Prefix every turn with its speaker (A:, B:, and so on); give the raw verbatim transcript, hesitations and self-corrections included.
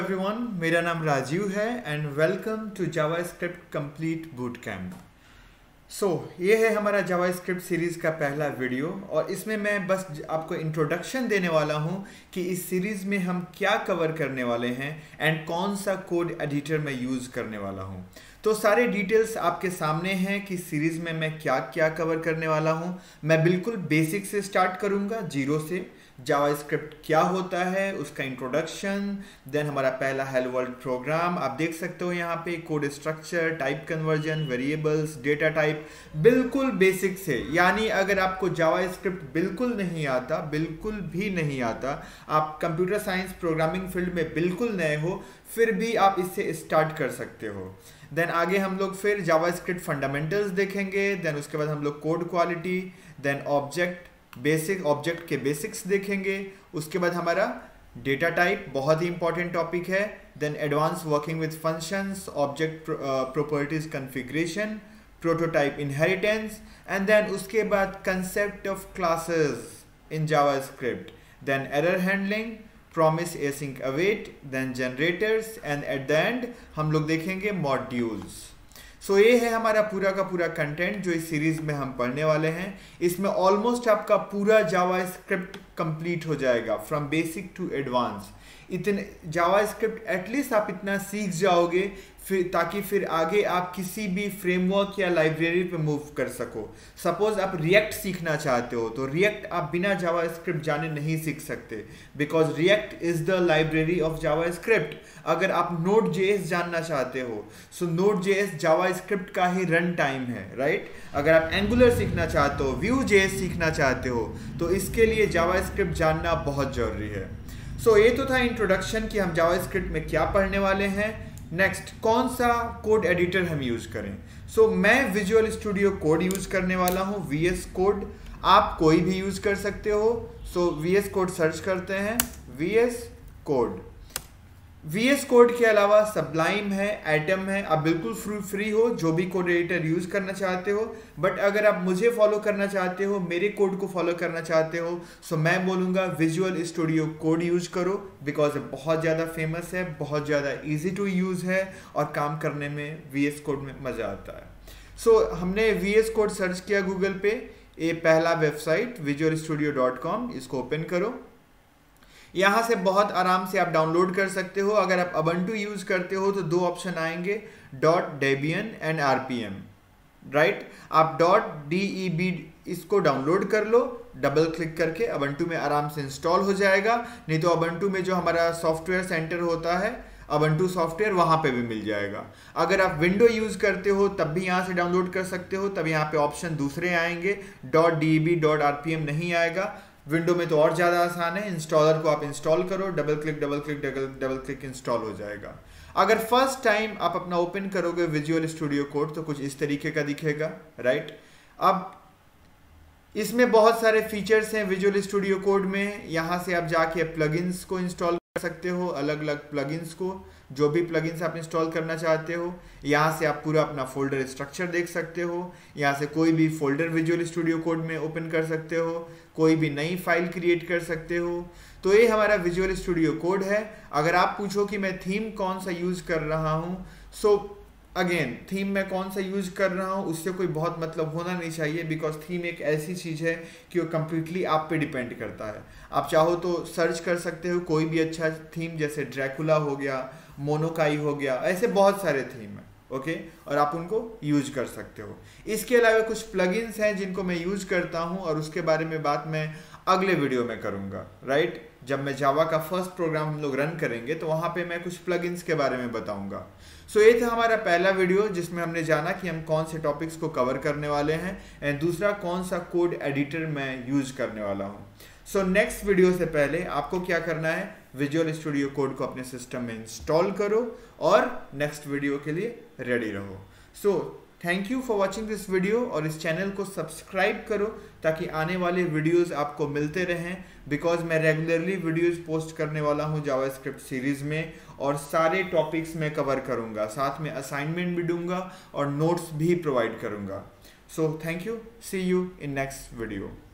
A: Everyone, मेरा नाम राजीव है and welcome to JavaScript complete boot camp. So ये है हमारा जावास्क्रिप्ट सीरीज़ का पहला वीडियो और इसमें मैं बस आपको इंट्रोडक्शन देने वाला हूँ कि इस सीरीज़ में हम क्या कवर करने वाले हैं एंड कौन सा कोड एडिटर मैं यूज़ करने वाला हूँ। तो सारे डिटेल्स आपके सामने हैं कि सीरीज़ में मैं क्या क्या कवर करने वाला हूँ। मैं बिल्कुल बेसिक से स्टार्ट करूँगा, जीरो से। जावास्क्रिप्ट क्या होता है, उसका इंट्रोडक्शन, देन हमारा पहला हेलो वर्ल्ड प्रोग्राम। आप देख सकते हो यहाँ पे code structure, type conversion, variables, data type, बिल्कुल बेसिक से। यानी अगर आपको जावास्क्रिप्ट बिल्कुल नहीं आता, बिल्कुल भी नहीं आता, आप कंप्यूटर साइंस प्रोग्रामिंग फील्ड में बिल्कुल नए हो, फिर भी आप इससे स्टार्ट कर सकते हो। देन आगे हम लोग फिर जावास्क्रिप्ट फंडामेंटल्स देखेंगे, देन उसके बाद हम लोग code quality, then object basic object के बेसिक्स देखेंगे। उसके बाद हमारा डेटा टाइप बहुत ही इंपॉर्टेंट टॉपिक है। Then advance working with functions, object properties configuration, prototype inheritance, and then उसके बाद concept of classes in JavaScript, then error handling, promise async await, then generators, and at the end हम लोग देखेंगे modules. सो so, ये है हमारा पूरा का पूरा कंटेंट जो इस सीरीज में हम पढ़ने वाले हैं। इसमें ऑलमोस्ट आपका पूरा जावास्क्रिप्ट कंप्लीट हो जाएगा फ्रॉम बेसिक टू एडवांस। इतने जावास्क्रिप्ट एटलीस्ट आप इतना सीख जाओगे फिर, ताकि फिर आगे आप किसी भी फ्रेमवर्क या लाइब्रेरी पे मूव कर सको। सपोज आप रिएक्ट सीखना चाहते हो तो रिएक्ट आप बिना जावास्क्रिप्ट जाने नहीं सीख सकते, because React is the library of JavaScript. अगर आप नोड जेएस जानना चाहते हो, सो नोड जेएस जावास्क्रिप्ट का ही रन टाइम है, राइट। अगर आप एंगुलर सीखना चाहते हो, व्यू जेएस सीखना चाहते हो, तो इसके लिए जावास्क्रिप्ट जानना बहुत जरूरी है। सो so, ये तो था इंट्रोडक्शन कि हम जावास्क्रिप्ट में क्या पढ़ने वाले हैं। नेक्स्ट, कौन सा कोड एडिटर हम यूज करें। सो so, मैं विजुअल स्टूडियो कोड यूज करने वाला हूँ, वीएस कोड। आप कोई भी यूज कर सकते हो। So so, VS Code search करते हैं, वीएस कोड। वीएस कोड के अलावा सबलाइम है, एटम है। आप बिल्कुल फ्री हो जो भी कोड एडिटर यूज करना चाहते हो, बट अगर आप मुझे फॉलो करना चाहते हो, मेरे कोड को फॉलो करना चाहते हो, सो मैं बोलूँगा विजुअल स्टूडियो कोड यूज करो, बिकॉज बहुत ज़्यादा फेमस है, बहुत ज़्यादा ईजी टू यूज़ है और काम करने में वीएस कोड में मज़ा आता है। सो so, हमने वीएस कोड सर्च किया गूगल पे। ये पहला website Visual Studio dot com, इसको ओपन करो। यहाँ से बहुत आराम से आप डाउनलोड कर सकते हो। अगर आप अबंटू यूज करते हो तो दो ऑप्शन आएंगे, dot Debian and RPM, right. आप डॉट डीईबी इसको डाउनलोड कर लो, डबल क्लिक करके अबंटू में आराम से इंस्टॉल हो जाएगा। नहीं तो अबंटू में जो हमारा सॉफ्टवेयर सेंटर होता है, अबंटू सॉफ्टवेयर, वहाँ पे भी मिल जाएगा। अगर आप विंडो यूज करते हो तब भी यहाँ से डाउनलोड कर सकते हो, तब यहाँ पे ऑप्शन दूसरे आएंगे, डॉट डीईबी डॉट आरपीएम नहीं आएगा। विंडो में तो और ज़्यादा आसान है, इंस्टॉलर को आप इंस्टॉल करो, double click double click double double click install हो जाएगा। अगर फर्स्ट टाइम आप अपना ओपन करोगे विजुअल स्टूडियो कोड तो कुछ इस तरीके का दिखेगा, राइट। अब इसमें बहुत सारे फीचर्स हैं विजुअल स्टूडियो कोड में। यहाँ से आप जाके प्लगइन्स को इंस्टॉल कर सकते हो, अलग अलग प्लगइन्स को, जो भी प्लगइन्स आप इंस्टॉल करना चाहते हो। यहाँ से आप पूरा अपना फोल्डर स्ट्रक्चर देख सकते हो। यहाँ से कोई भी फोल्डर विजुअल स्टूडियो कोड में ओपन कर सकते हो, कोई भी नई फाइल क्रिएट कर सकते हो। तो ये हमारा विजुअल स्टूडियो कोड है। अगर आप पूछो कि मैं थीम कौन सा यूज़ कर रहा हूँ, सो अगेन थीम मैं कौन सा यूज़ कर रहा हूँ उससे कोई बहुत मतलब होना नहीं चाहिए, बिकॉज थीम एक ऐसी चीज़ है कि वो कम्प्लीटली आप पे डिपेंड करता है। आप चाहो तो सर्च कर सकते हो कोई भी अच्छा थीम, जैसे ड्रैकुला हो गया, मोनोकाई हो गया, ऐसे बहुत सारे थीम हैं, ओके okay? और आप उनको यूज कर सकते हो। इसके अलावा कुछ प्लगइन्स हैं जिनको मैं यूज करता हूं और उसके बारे में बात मैं अगले वीडियो में करूंगा, राइट। जब मैं जावा का फर्स्ट प्रोग्राम हम लोग रन करेंगे तो वहां पे मैं कुछ प्लगइन्स के बारे में बताऊंगा। सो so, ये था हमारा पहला वीडियो जिसमें हमने जाना कि हम कौन से टॉपिक्स को कवर करने वाले हैं, एंड दूसरा कौन सा कोड एडिटर मैं यूज करने वाला हूँ। सो नेक्स्ट वीडियो से पहले आपको क्या करना है, विजुअल स्टूडियो कोड को अपने सिस्टम में इंस्टॉल करो और नेक्स्ट वीडियो के लिए रेडी रहो। So thank you for watching this video, और इस चैनल को सब्सक्राइब करो ताकि आने वाले वीडियोस आपको मिलते रहें, बिकॉज मैं रेगुलरली वीडियोस पोस्ट करने वाला हूं जावास्क्रिप्ट सीरीज में, और सारे टॉपिक्स में कवर करूंगा, साथ में असाइनमेंट भी दूंगा और नोट्स भी प्रोवाइड करूंगा। So thank you, see you in next video.